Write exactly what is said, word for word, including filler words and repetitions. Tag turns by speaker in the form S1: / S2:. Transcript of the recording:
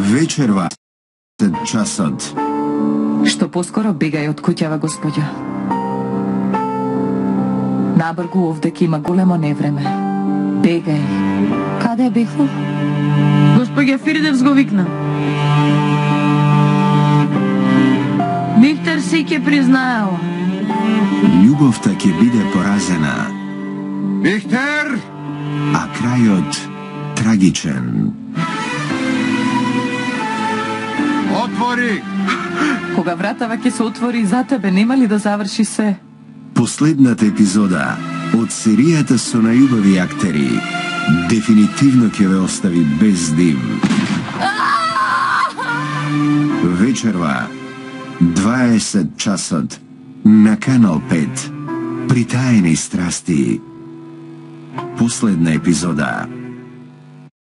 S1: Вечерва часот.
S2: Што поскоро бегај од куќава, господја. Набргу овде ке има големо невреме. Бегај. Каде е Бехлу?
S3: Господја Фирдевс го викна. Михтер си ќе признаела.
S1: Љубовта ќе биде поразена.
S4: Михтер!
S1: А крајот трагичен.
S4: Отвори!
S2: Кога вратава ќе се отвори за тебе, нема ли да заврши се?
S1: Последната епизода од серијата со најубави актери дефинитивно ќе ве остави без дим. Вечерва дваесет часот на Канал пет. Притаени страсти. Последна епизода.